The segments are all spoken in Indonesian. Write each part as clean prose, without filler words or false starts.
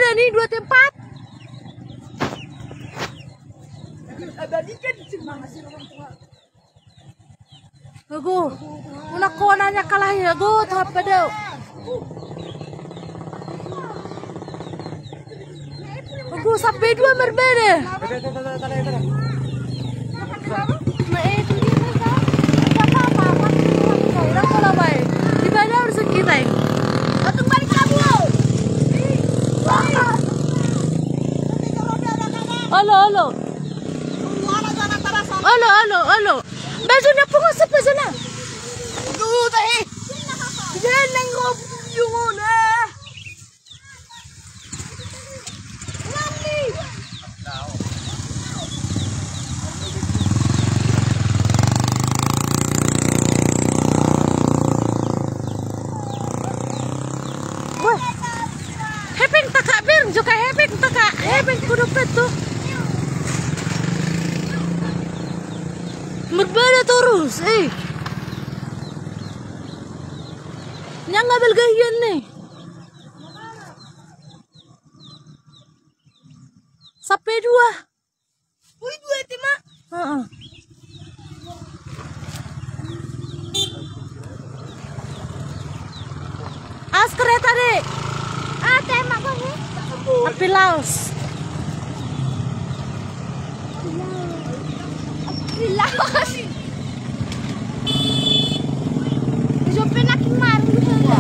berbeda nih dua tempat. Aku, una konanya kalah ya, go apa dau? Aku sampai dua berbeda. Halo. Bajunya pun sampai sana. Tuh teh. Jangan ngob yung hepeng taka bir juga hepeng taka hepeng kudupet tuh. Berbeda terus, Yang ngambil gahian nih. Sampai dua. Wih, dua itu mak. As kereta deh. Temak kok nih. Api laos. Laos. Jopin lagi maru juga.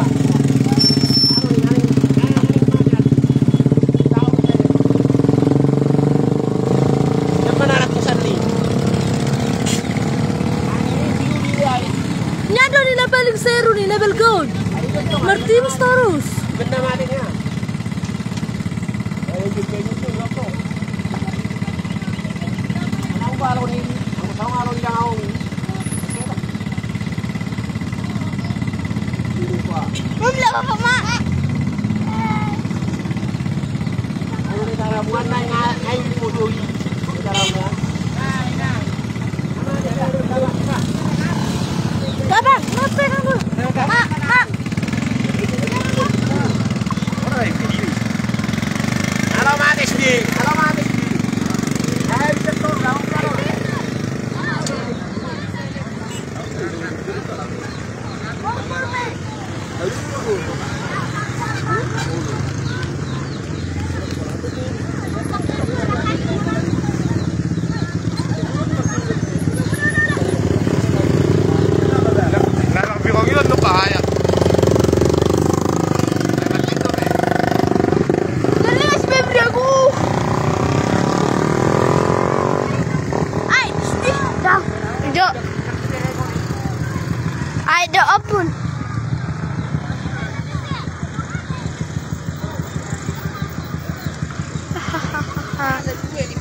Nyado ni level seru ni level gold. Martinus terus. Benda malingnya. Ang balo ni, ang sangalon daw. Mamla pa ma. Ano ni tarabuan na ngay pudoy. Tarabuan. Babang, ngapain kamu? Mak. Alamat SD. Ay, bisa to, daw karo. Ada apun. Hahaha.